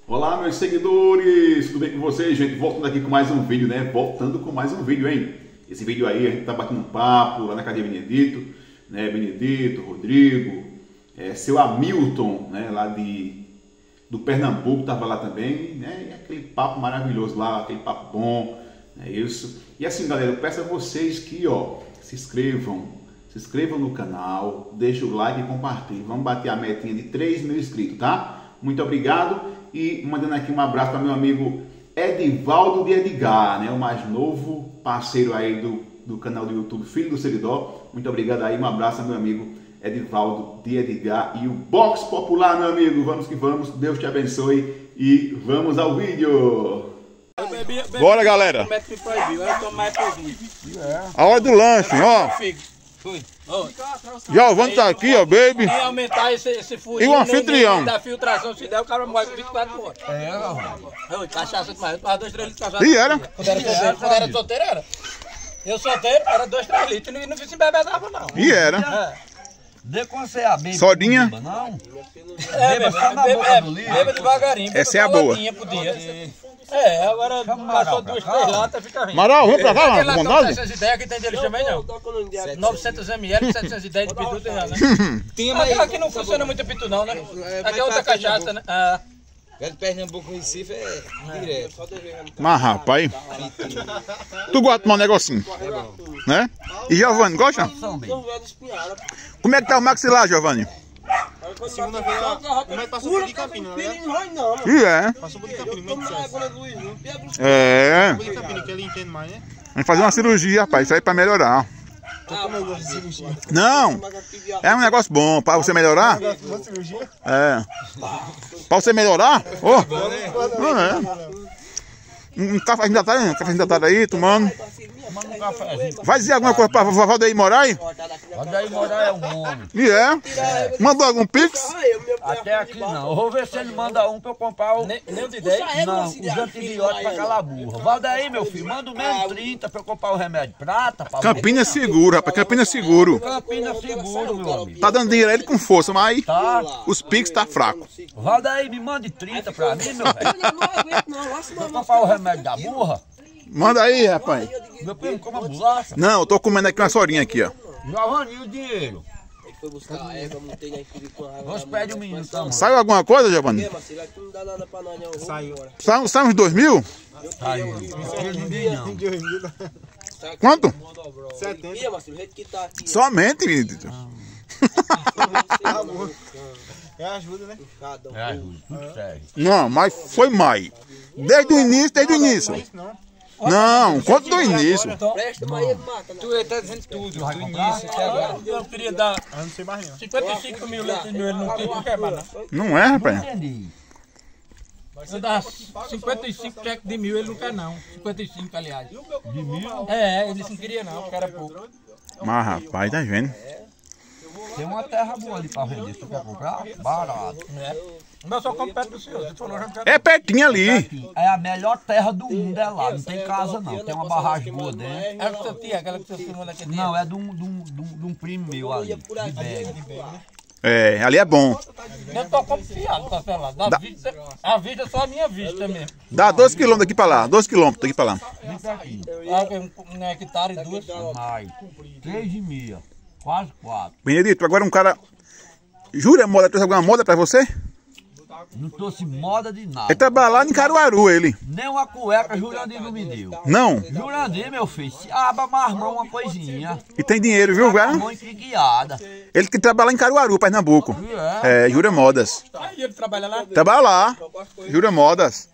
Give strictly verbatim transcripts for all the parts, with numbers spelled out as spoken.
Olá, meus seguidores, tudo bem com vocês, gente? Voltando aqui com mais um vídeo, né? Voltando com mais um vídeo, hein? Esse vídeo aí a gente tá batendo um papo lá na cadeia Benedito, né? Benedito, Rodrigo, é, seu Hamilton, né? Lá de, do Pernambuco, tava lá também, né? E aquele papo maravilhoso lá, aquele papo bom, é isso. E assim, galera, eu peço a vocês que, ó, se inscrevam, se inscrevam no canal, deixa o like e compartilhe. Vamos bater a metinha de três mil inscritos, tá? Muito obrigado. E mandando aqui um abraço para meu amigo Edivaldo de Edgar, né? O mais novo parceiro aí do, do canal do YouTube Filho do Seridó. Muito obrigado aí, um abraço ao meu amigo Edivaldo de Edgar e o Box Popular, meu amigo. Vamos que vamos, Deus te abençoe e vamos ao vídeo. Bora, galera. A hora do lanche, ó. Fui. Giovanni tá aqui, ó, baby. E aumentar esse, esse furinho. E o anfitrião. Da filtração, se der, o cara morre com vinte e quatro horas. É, ó. Cachaça demais. Eu tava dois, três litros de cachaça. E era? Quando era solteiro, quando era solteiro, era. Eu solteiro, era dois, três litros. E não, não fiz embebedava, não. E era? É. Dê com você a bêbada. Sodinha? Não? É, beba, só na beba, boca é, do livro. beba devagarinho. Essa é a boa. Por dia. É, agora passou duas, três latas, fica rindo. Maral, vem pra cá, Aquele mano, lá com com bondade. setecentas ideias que tem deles também, não. novecentos mililitros, setecentos e dez de pitu tem lá, né? Aqui, aqui não funciona muito pitu não, né? Aqui é outra cachaça, né? Ah. Velho Pernambuco, Recife é direto. Mas, rapaz, tu gosta de tomar um negocinho, né? E Giovanni, gosta? Como é que tá o maxilar, Giovanni? Segunda-feira, como é que passou por de Campina, né? E é? Passou por de Campina, meio de É. Por de Campina, que ele entende mais, né? Vamos fazer uma cirurgia, rapaz, isso aí pra melhorar. Como eu gosto de cirurgia. Não, é um negócio bom, pra você melhorar. Uma cirurgia? É. Pra você melhorar? Ô, oh. É. Um café da tarde, um café da tarde aí, tomando. Manda um cafezinho. Vai dizer alguma coisa pra Valdeir Moraes? Valdeir Moraes é um homem. E é? Mandou algum pix? Até aqui não. Eu vou ver se ele manda um pra eu comprar o... Nem, nem o de dez? Não, os antibióticos pra calar a burra. Valdeir, meu filho, manda o menos trinta pra eu comprar o remédio prata. Pra Campina é seguro, rapaz, Campina é seguro. Campina seguro, meu amigo. Tá dando dinheiro a ele com força, mas Tá. os pix tá fraco. Valdeir, me mande trinta pra mim, meu velho. Pra eu comprar o remédio da burra. Manda aí, rapaz. Meu filho, como a bolacha. Não, eu tô comendo aqui uma sorinha aqui, ó. Giovanni, e o dinheiro? Foi buscar erva, montei na equipe com a raiva. Vamos pedir o menino, tá, mano? Saiu alguma coisa, Giovanni? Marcelo, aqui não dá nada pra nós, não. Saiu. Saiu, saiu uns dois mil? Saiu. Ninguém não. Quanto? setenta. Ih, Marcelo, o jeito que tá aqui. Somente, menino. É ajuda, né? É ajuda, tudo sério. Não, mas foi mais. Desde o início, desde o início. Não, quanto do início? Presta, mas ele mata, né? Tu tá dizendo tudo, do início até agora. Eu queria dar Eu não sei mais não. cinquenta e cinco mil litros de mil, ele não tem que quebrar, não. Não é, rapaz? Entendi. Eu dava cinquenta e cinco cheques de mil, ele não quer não. cinquenta e cinco, aliás. De mil? É, ele não queria não, porque era pouco. Mas, rapaz, tá vendo? Tem uma terra boa ali pra vender. Se tu quer comprar, barato. É. Mas eu só compro perto do senhor. Você falou, já não quero. É pertinho ali. É a melhor terra do mundo, é lá. Não tem casa, não. Tem uma barragem boa dentro. É a que você tinha, aquela que você filmou naquele dia? Não, é de um, de um, de um, de um primo meu ali. De Bega. É, ali é bom. Eu tô confiado com a celular. Da Dá- vista, a vista é só a minha vista mesmo. Dá dois quilômetros daqui pra lá, dois quilômetros daqui pra lá. Vem pra aqui. Ah, um hectare e duas. Mais. Três e meia. Quase quatro. Benedito, agora um cara... Jura, moda, trouxe alguma moda pra você? Não trouxe moda de nada. Ele trabalha lá em Caruaru, ele. Nem uma cueca Jurandir não me deu. Não? Jurandir, meu filho, se aba marmão uma coisinha. E tem dinheiro, viu, velho? Marmão guiada. Ele que trabalha lá em Caruaru, Pernambuco. É, Jura Modas. Aí ele trabalha lá. Trabalha lá, Jura Modas.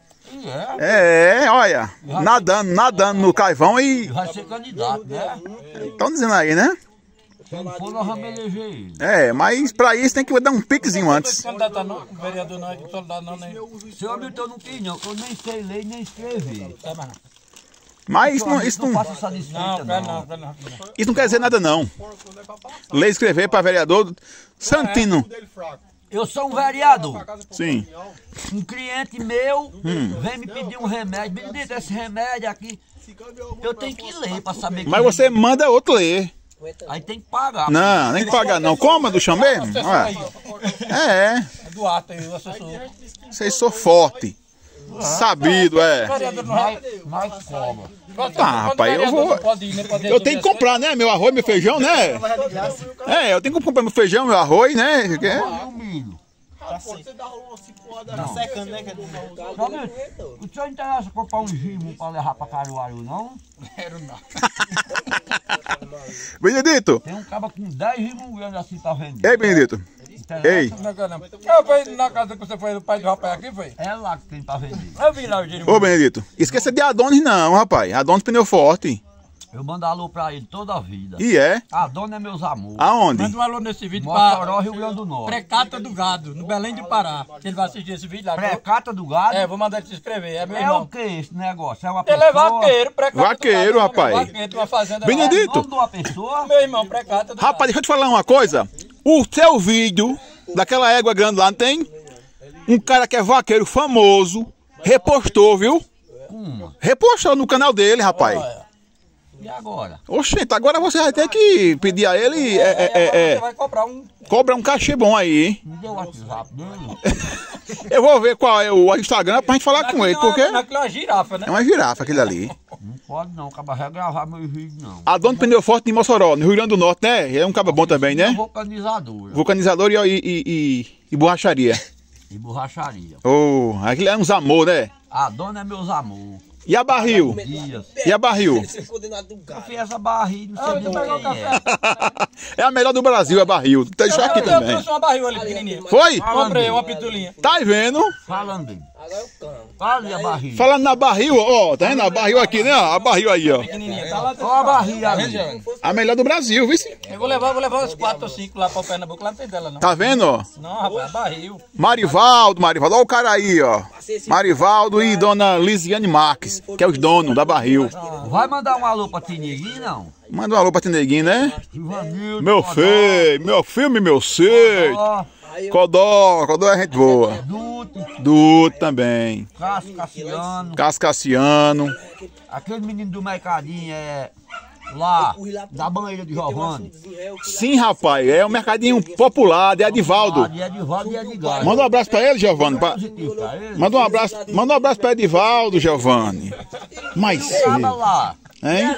É, É, olha, nadando, nadando no caivão e... vai ser candidato, né? Estão dizendo aí, né? Se não for, nós vamos eleger ele. É, mas pra isso tem que dar um piquezinho antes. Candidato não, o vereador não é de soldado não, nem. Seu Hamilton não quis não, que eu nem sei ler nem escrever. É, mas não. Mas isso não, isso não não, faça essa Não, desfeita, quer não. não, quer não. isso não quer dizer nada, não. Ler e escrever pra vereador Santino. Eu sou um vereador. Sim. Um cliente meu vem me pedir um remédio. Benedito, esse remédio aqui, eu tenho que ler pra saber que... Mas você manda outro ler. Aí tem que pagar. Não, nem que pagar não. Coma do chão mesmo? Assessor aí, É, é do ato aí, o assessor. vocês são fortes. Sabido, é. Mais cobra. Ah, rapaz, eu vou... Eu tenho que comprar, né? Meu arroz, meu feijão, né? É, eu tenho que comprar meu feijão, meu arroz, né? E o milho? Tá secando, né? O senhor interessa comprar um gimo pra levar pra Caruaru, não? Quero não. Benedito. Tem um cara com dez gimos grandes assim pra vender. Ei, Benedito. Ei. Eu fui na casa que você foi do pai do rapaz aqui, foi? É lá que tem pra vender. Eu vi lá o giro. Ô, Benedito. Esqueça de Adonis não, rapaz. Adonis pneu forte. Eu mando alô pra ele toda a vida. E é? Adonis é meus amores. Aonde? Manda um alô nesse vídeo Mossoró, pra Rio Grande do Norte. Precata do Gado, no Belém do Pará. Ele vai assistir esse vídeo lá. Precata do Gado? É, vou mandar ele se inscrever. É meu É irmão. o que esse negócio? É uma Ele pessoa? é vaqueiro, precata Vaqueiro, do Gado. rapaz. Vaqueiro, de uma fazenda Benedito. É o nome de uma pessoa? Meu irmão, precata do Rapaz, deixa eu te falar uma coisa. O seu vídeo daquela égua grande lá, não tem? Um cara que é vaqueiro famoso repostou, viu? Hum. Repostou no canal dele, rapaz. Olha. E agora? Oxente, agora você vai ter que pedir a ele. É, é, é, Você é, vai comprar um... cobra um cachê bom aí, hein? Me deu o WhatsApp dele? Eu vou ver qual é o Instagram pra gente falar com ele, porque Aquilo é uma girafa, né? é uma girafa aquele ali. Não pode não, acaba vai gravar meus vídeos não. Adonis Pneu Forte de Mossoró, no Rio Grande do Norte, né? Ele é um cara bom também, né? Vulcanizador. Vulcanizador e, e, e, e borracharia. E borracharia. Oh, aquele é uns amor, né? Adonis é meus amores. E a barril? Dias. E a barril? Eu fiz essa barriga, não sei nem quem é. É a melhor do Brasil, a barril. Deixa aqui Eu também. trouxe uma barril ali pequenininha. Foi? Comprei uma pitulinha. Tá vendo? Falando dele. Fala a barriga. Falando na barril, ó, tá vendo? A barril aqui, né? A barril aí, ó. Pequenininha. Tá lá. Olha a barriga ali. A melhor do Brasil, viu? Eu vou levar, vou levar uns quatro ou cinco lá pra Pernambuco. Lá não tem dela, não. Tá vendo, ó? Não, rapaz, é barril. Marivaldo, Marivaldo. Olha o cara aí, ó. Marivaldo e dona Lisiane Marques, que é os donos da barril. Vai mandar um alô pra Tineguinho, não? Manda um alô pra Tineguinho, né? Ivanildo, Meu Codó, feio, meu filme, meu seio. Codó, Codó, Codó é gente boa. Duto, Duto também. Cássio Cassiano. Cascassiano. Aquele menino do mercadinho é lá, da banheira de Giovanni. Sim, rapaz, é um mercadinho popular de Edivaldo. Ah, de Edivaldo e Edgar. Manda um abraço pra ele, Giovanni. Pra... Positivo pra ele. Manda um abraço, manda um abraço pra Edivaldo, Giovanni. Mas Tava lá. hein?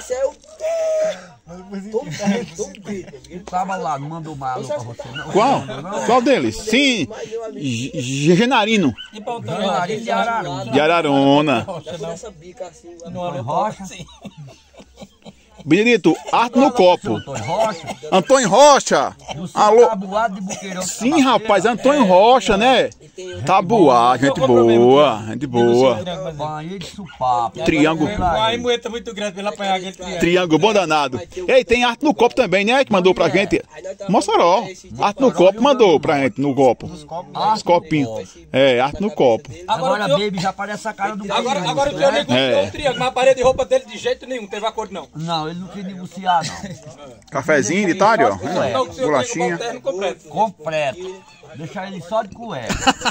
Tava lá, não mandou mais alô pra você, não. Qual? Qual deles? Sim, G- Genarino, E pra Meu nariz de Araruna. de Ararona. Antônio Rocha. Benedito, arte no copo. Antônio Rocha. Antônio Rocha. Alô. Tabuado de Buqueirão. Sim, rapaz, Antônio Rocha, né? Tabuá, gente boa, gente boa. Banheiro de supapo. Triângulo. Aí moeta muito grande pra ele apanhar aquele triângulo. Triângulo, bom danado. Ei, tem arte no copo também, né? Que mandou pra gente. Mossoró. Arte no copo mandou pra gente, no copo. Os copinhos. É, arte no copo. Agora, Agora, baby, já parece a cara do agora, Buqueirão, agora o né? senhor nem comprou É. um triângulo, mas a parede de roupa dele de jeito nenhum, teve acordo não. Não, ele não quer negociar, não. Cafezinho de tarde, ó. Não, o senhor tem que comprar Bolachinha. um terno completo. Completo. Deixar ele só de cueca.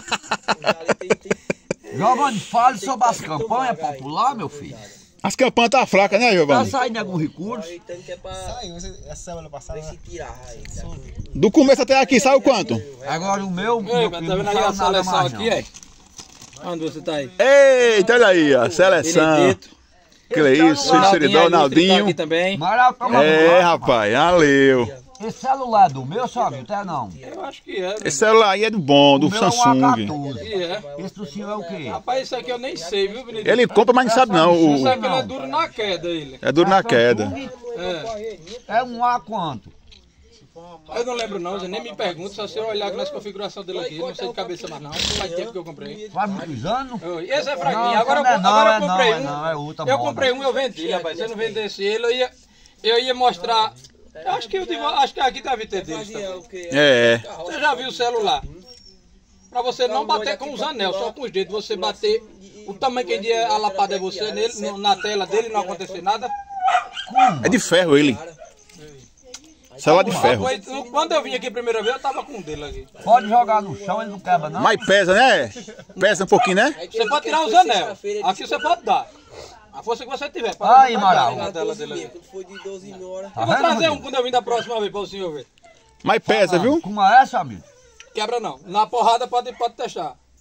Giovanni, fale sobre as campanhas populares, meu filho. As campanhas tá fracas, né, Tá Giovanni? saindo algum recurso? Saiu essa semana passada. Do começo até aqui, saiu quanto? Agora o meu, Ei, meu mas filho, tá não vendo ali a saiu nada seleção mais aqui, não. é? Onde você tá aí? Eita, olha aí, ó. Seleção. Benedito. Que é isso, celular, Seridão, Tá Naldinho. aqui também. Amaral, toma É, banho. rapaz, valeu. Esse celular é do meu, sabe? Até não. Eu acho que é. Esse celular aí é do bom, do O meu é um A Samsung. quatorze. Que é. Esse do senhor é o quê? Rapaz, isso aqui eu nem sei, viu, Benedito? Ele compra, mas não sabe não. Isso O... aqui ele é duro na queda, ele. É duro na queda. É. É um A quanto? Eu não lembro não, você nem me pergunta, só se eu olhar nas configurações dele aqui, não sei de cabeça mais não. Faz tempo que eu comprei. Faz muitos anos? Oi, esse é fraquinho, Não, agora, eu, não é não, agora é eu comprei não, é um. não, é outra eu moda. comprei um e eu vendi, rapaz. Se eu não vendesse ele, eu ia, eu ia mostrar. Eu acho que eu devo, acho que aqui deve ter deles também. É. Você já viu o celular? Pra você não bater com os anel, só com os dedos. Você bater o tamanho que dia a lapada é você nele, no- na tela dele, não acontecer nada. É de ferro ele. Celular de ferro. Rapaz, quando eu vim aqui a primeira vez, eu tava com um dele aqui. Pode jogar no chão, ele não quebra não? Mas pesa, né? Pesa um pouquinho, né? Você pode tirar os anel. Aqui você pode dar. A força que você tiver. Pode Aí, dar Amaral. na tela dele ali. Tá Eu vou vendo, trazer um amigo? quando eu vim da próxima vez para o senhor ver. Mas pesa, viu? Como é essa, amigo? Quebra não. Na porrada pode, pode testar.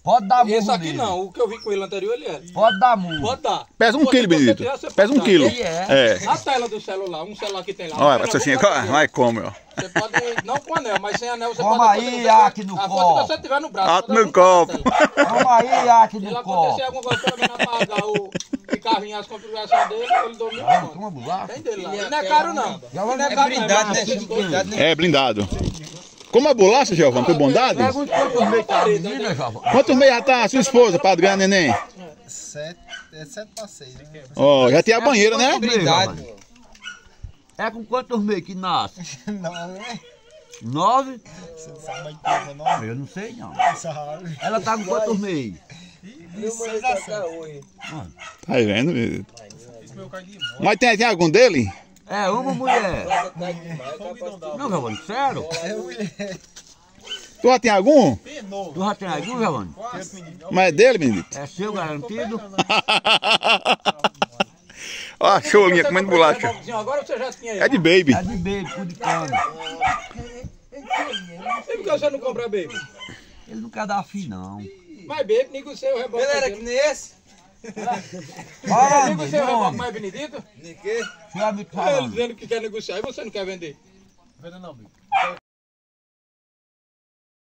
Pode dar murro Esse aqui nele. não, o que eu vi com ele anterior, ele é. Pode dar murro. Pode dar. Pesa um Você- quilo, você Benedito. tirar, você Pesa um pode quilo. dar. Ele é. É. Na tela do celular, um celular que tem lá. Olha, um essa assim, celular vai como, ó. Você pode, não com anel, mas sem anel você Toma pode... aí, você- aqui no a copo. foto que você tiver no braço. Ato pode no apontar copo. na tela. Toma aí, aqui Se ele no acontecer copo. alguma coisa, pelo menos apagar o ficar vinha as configurações dele, ele dormiu Ah, pronto. toma bolacha. Tem dele lá. E não é caro não. E não é É caro blindado, não. né? Blindado, né? É, blindado. Como a bolacha, Giovanni, por bondade? Pergunta quantos meses tá a menina, Jovem. Quantos meses já tá a sua esposa pra ganhar neném? Sete, é sete para seis, né? Ó, já tem a banheira, né? Blindado. É com quantos meses que nasce? Não, né? Nove? Você não sabe mais que não? Eu não sei não. Sabe? Ela tá com quantos meses? Seis a sete. Tá vendo, Benedito? Mas tem, tem algum dele? É, uma mulher. Não, Giovanni, sério? É mulher. Tu já tem algum? Tu já tem algum, Giovanni? Mas é dele, Benedito? É seu garantido? Ó, a cholinha comendo bolacha. Agora você já tinha É ele. de baby. É de baby, cu de cana. E por que você não compra baby? Ele não quer dar fim, não. Mas baby, negocia o reboque. Galera, que nem esse. Fala, Negocia o reboque homem. mais Benedito? Nem que? Seu amigo Ele falando. dizendo que quer negociar e você não quer vender.